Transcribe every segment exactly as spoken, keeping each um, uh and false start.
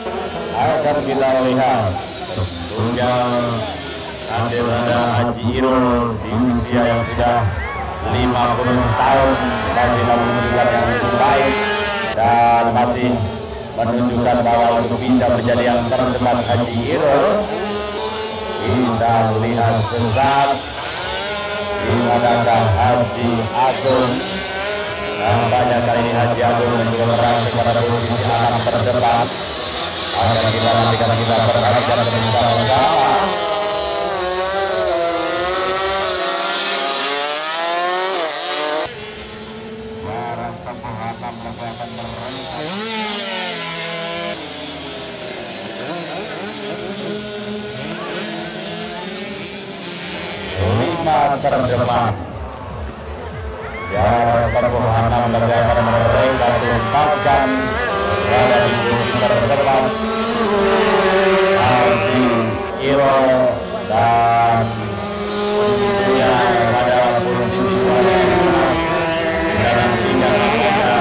akan kita lihat tunggal Andelada Haji Irul di usia yang sudah lima puluh tahun, masih menunjukkan yang cukup baik dan masih menunjukkan bahwa untuk bisa menjadi yang terdepan Haji Irul. Kita lihat sesaat di manakah Haji Agung. Nampaknya kali ini Haji Agung mencoba merangsek pada posisi anak terdepan. Akan kita nantikan kita perhatikan bersama-sama. Lima terdepan. Ya, perbuatan bagaimana mereka tuntaskan pada di posisi terdepan. Haji Irul dan tentunya pada posisi dalam tiga namanya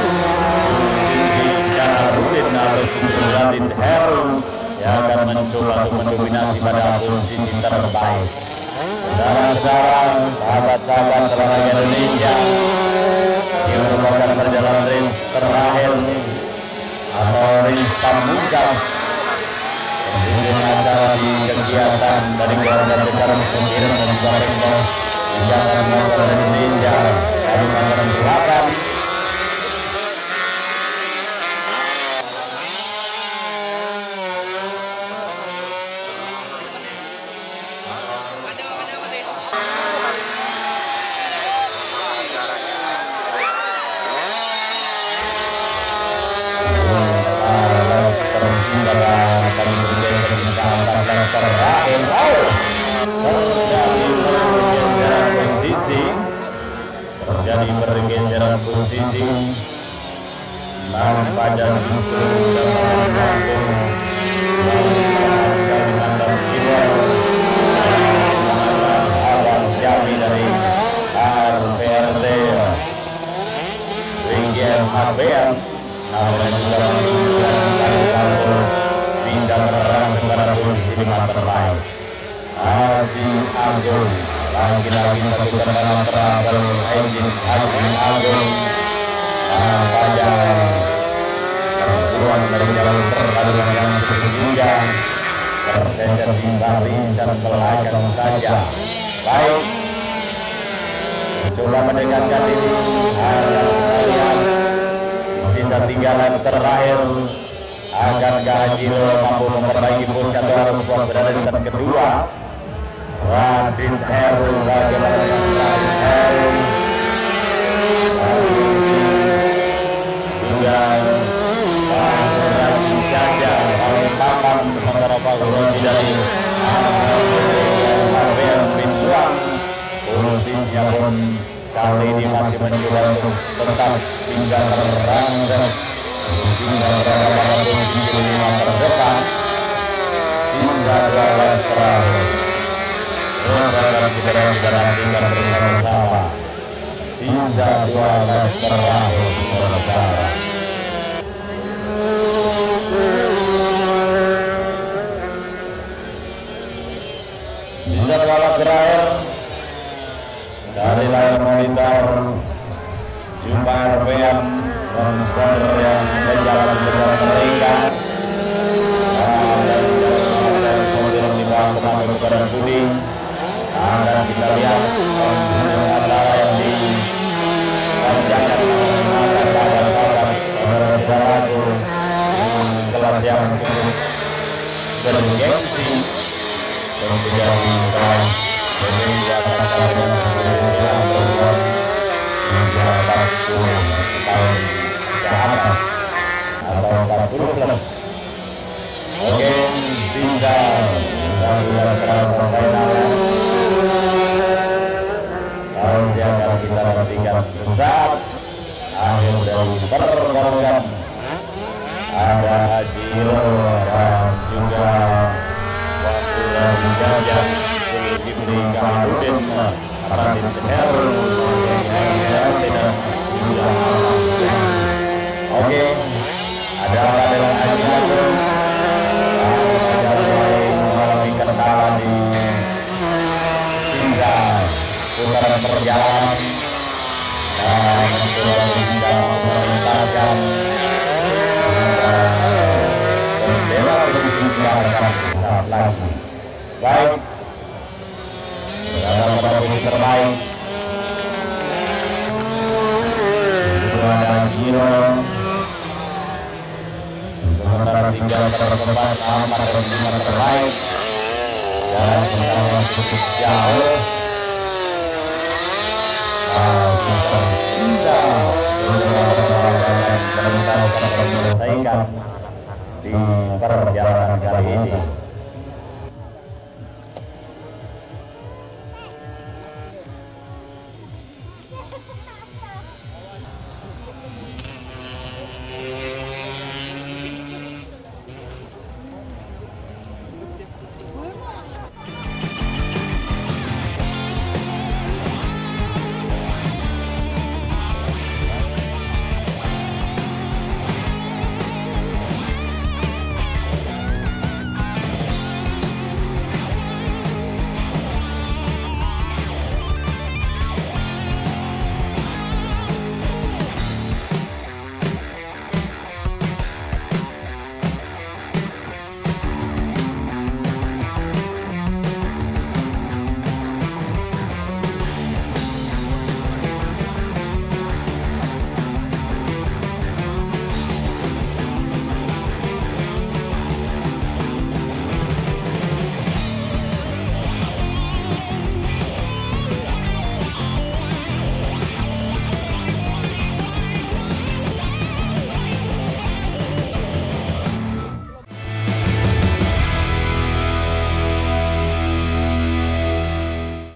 Siti Jaharudin atau Siti Heru yang akan mencoba untuk mendominasi pada posisi terbaik. Saudara-saudara, sahabat-sahabat olahraga Indonesia, ini merupakan perjalanan race terakhir atau race pamungkas untuk acara di kegiatan dari keluarga besar Mesir dan Barengko Ikatan Motor Indonesia Kalimantan Selatan. Terjadi pergeseran posisi nampaknya justru dalam langsung Kalimantan Timur Abang Jami dari R P R D Ringgian Habean namun juga bisa menerang kepada posisi lima terbaik. Haji Agung lagi-lagi satu kendaraan travel engine Haji Agung nampaknya keluar dari jalur pertarungan yang sesungguhnya tercecer kembali dan belakang saja. Baik, coba mendekatkan ini lihat sisa tiga lap terakhir. Akankah Haji Irul mampu memperbaiki posisi atau harus berada di tempat kedua? Radin Heru bagaimana dengan Radin Heru juga Radin saja oleh papan sementara Pak Guru dari Marvel Pintuang posisinya pun kali ini masih mencoba untuk tetap hingga terangkat hingga berada pada posisi lima terdepan hingga dua lap terakhir. Saudara kita nantikan bersama-sama hingga dua lap terakhir saudara. Hingga dua lap terakhir dari layar monitor jumpa R P M sponsor yang berjalan bersama mereka dan kemudian di bawah tenaga kebaran budi. Anda kita lihat antara yang di panjangan saudara-saudaraku kelas yang cukup bergengsi kemudian kelas Indonesia yang berumur hingga empat puluh tahun ke atas atau empat puluh plus. Oke, bisa kita serang permainan. Tahun yang akan kita nantikan saat akhir dari pertarungan ada Haji Irul dan juga Wakil Gajah Zulkifli Kamarudin Radin Heru. Oke, ada Raden Haji Agung lagi. Baik, berada pada posisi terbaik. Itu ada Giro. Sementara tinggal tertempat dalam pada posisi terbaik dan sementara cukup jauh. Nah, kita tidak menyelesaikan di perjalanan kali ini.